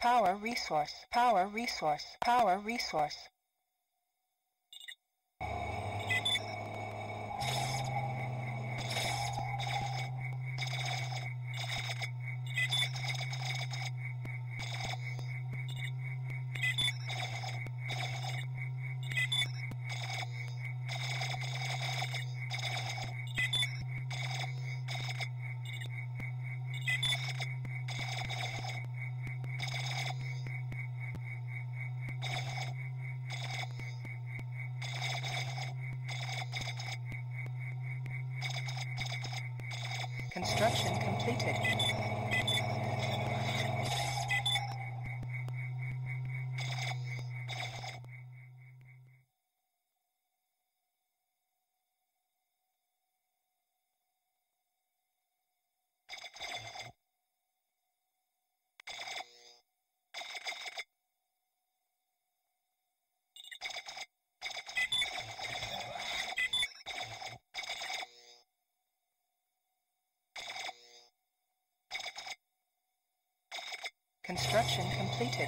Power resource. Power resource. Power resource. Construction completed. Construction completed.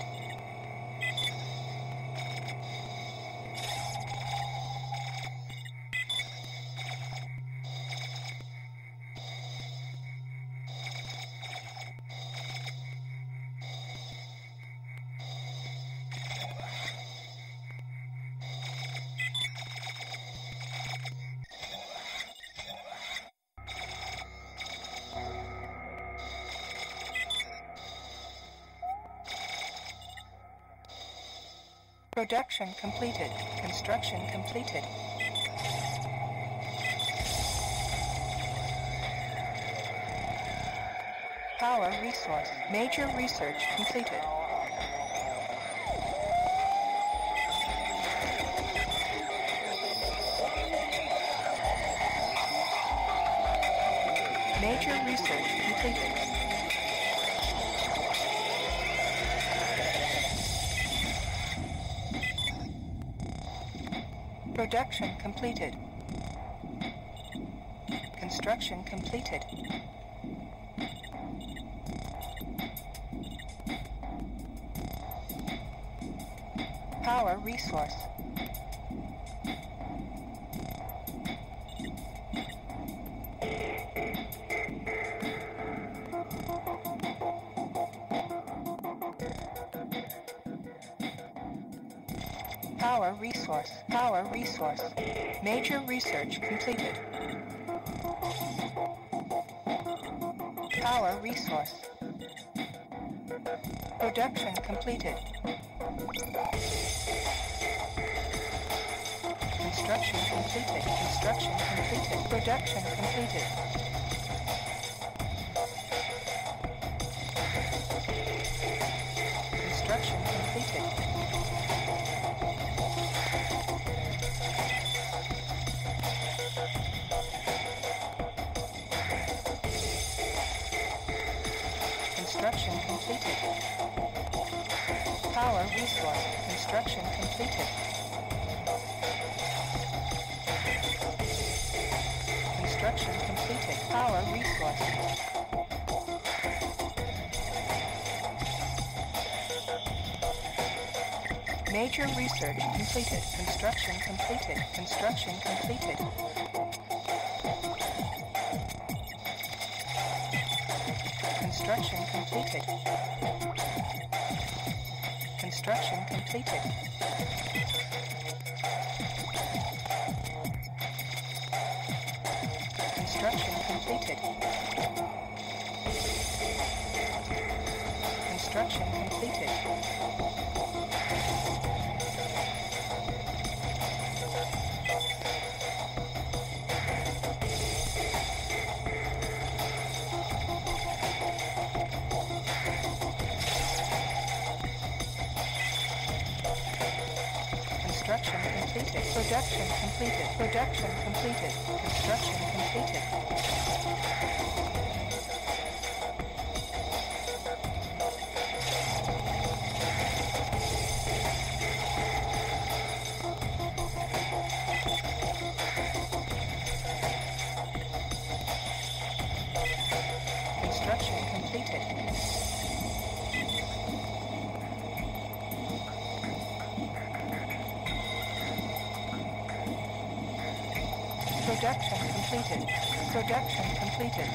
Production completed. Construction completed. Power resource. Major research completed. Major research completed. Production completed. Construction completed. Power resource. Power resource. Power resource. Major research completed. Power resource. Production completed. Construction completed. Construction completed. Production completed. Construction completed. Construction completed. Power resource. Construction completed. Construction completed. Power resource. Major research completed. Construction completed. Construction completed. Construction completed. Construction completed. Construction completed. Construction completed. Construction completed. Production completed. Production completed. Construction completed. Construction completed. Production completed. Production completed.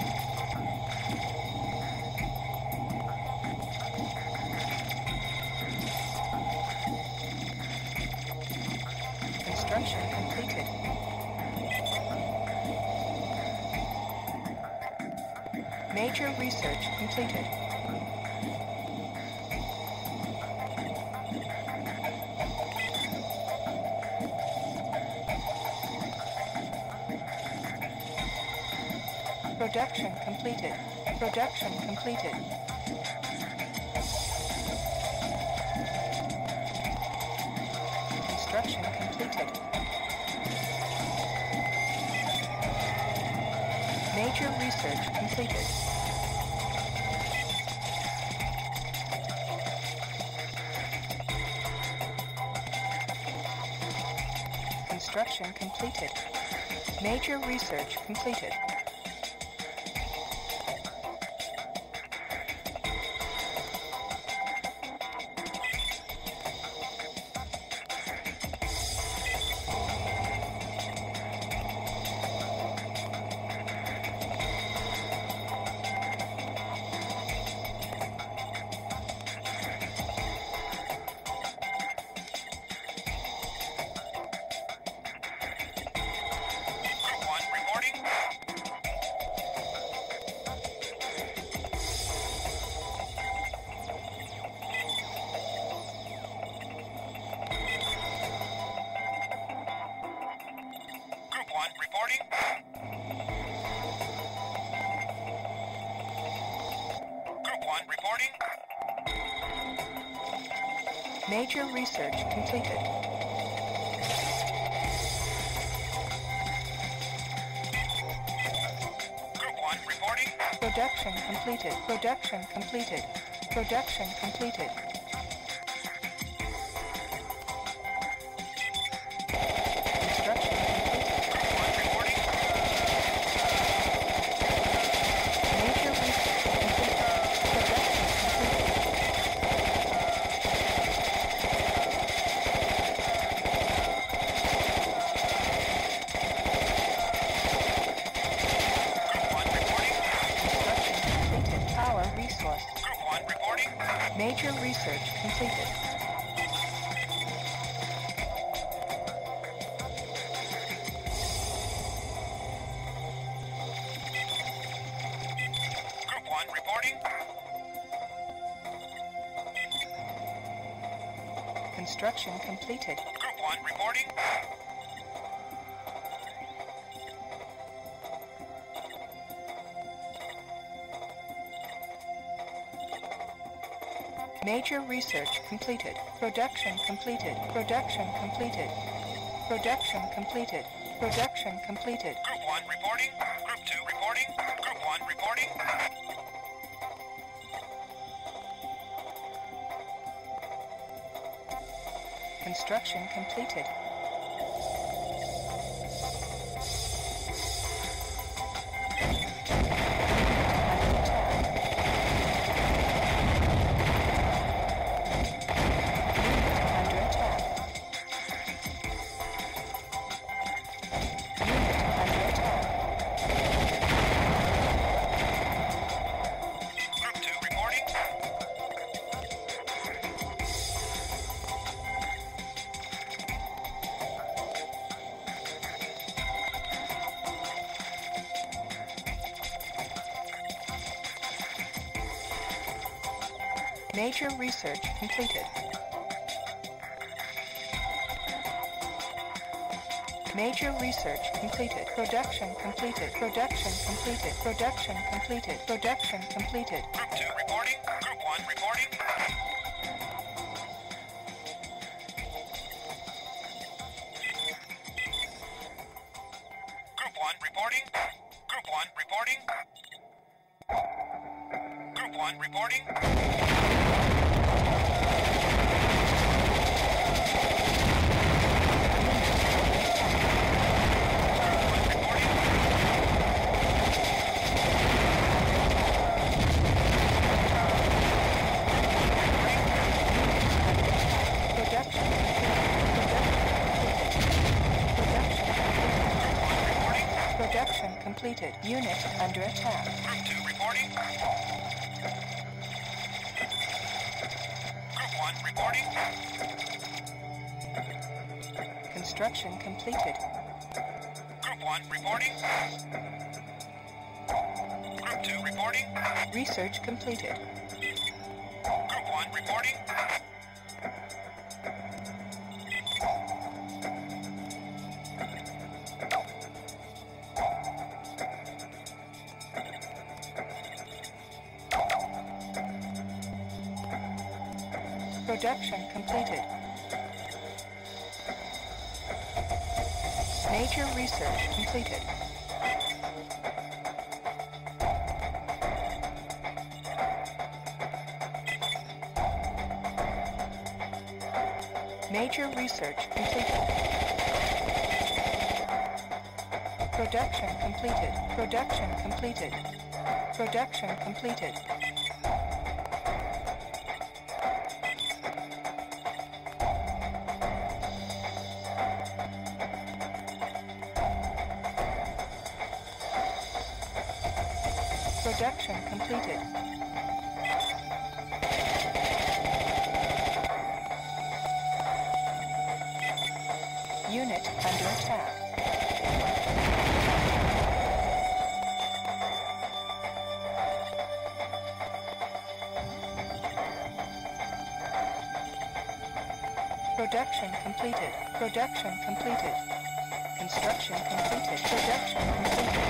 Construction completed. Major research completed. Production completed. Production completed. Construction completed. Major research completed. Construction completed. Major research completed. Major research completed. Group 1 reporting. Production completed. Production completed. Production completed. Construction completed. Group 1 reporting. Major research completed. Production completed. Group 1 reporting. Construction completed. Power resource. Group 1 reporting. Major research completed. Group 1 reporting. Construction completed. Group 1 reporting. Major research completed. Production completed. Production completed. Production completed. Production completed. Group 1 reporting. Group 2 reporting. Group 1 reporting. Construction completed. Under attack. Unit under attack. Group 2 reporting. Major research completed. Major research completed. Production completed. Production completed. Production completed. Production completed. Group 2 reporting. Group 1 reporting. Group 1 reporting. Group 1 reporting. Group 1 reporting. Production completed. Production completed. Production completed. Group 1 reporting. completed. Unit under attack. Group 2 reporting. Group 1 reporting. Construction completed. Group 1 reporting. Group 2 reporting. Research completed. Group 1 reporting. Production completed. Major research completed. Major research completed. Production completed. Production completed. Production completed. Production completed. Unit under attack. Production completed. Production completed. Construction completed. Production completed.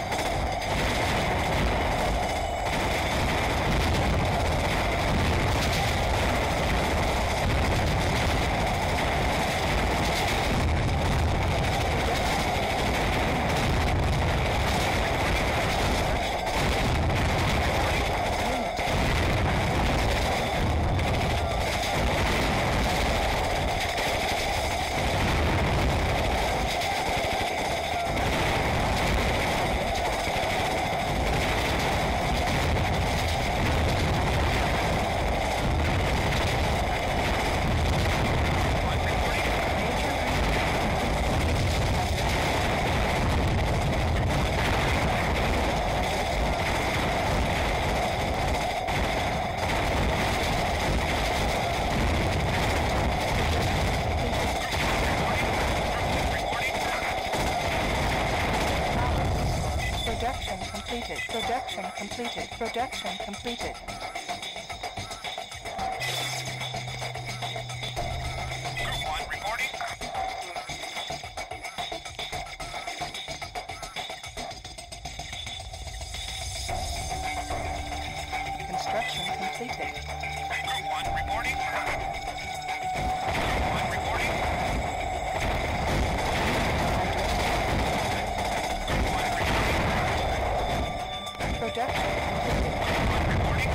Production completed. Production completed. Production completed. Group 1 reporting. Construction completed. Group 1 reporting. Group 1 reporting. Production completed. Reporting.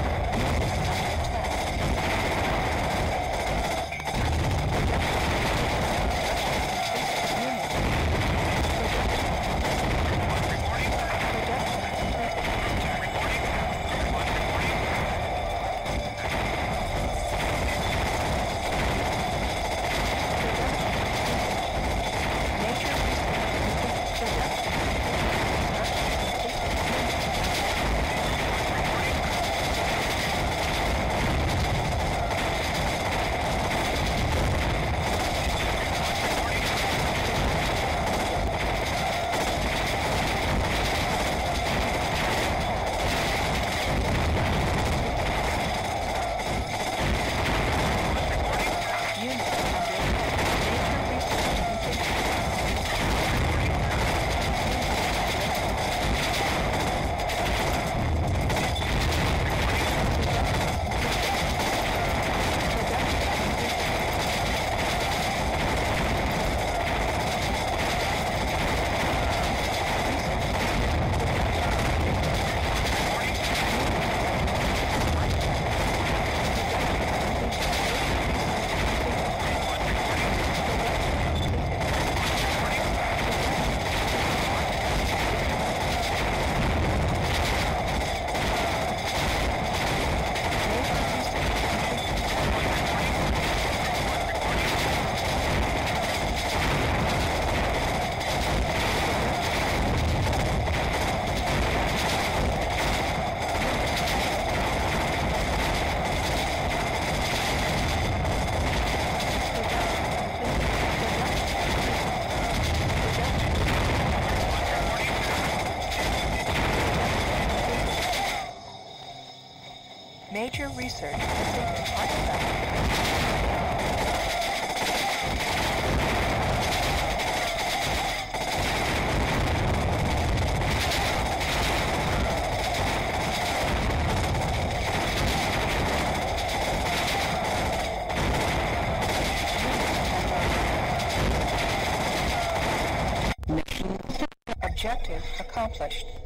Major research has taken artifacts. Objective accomplished.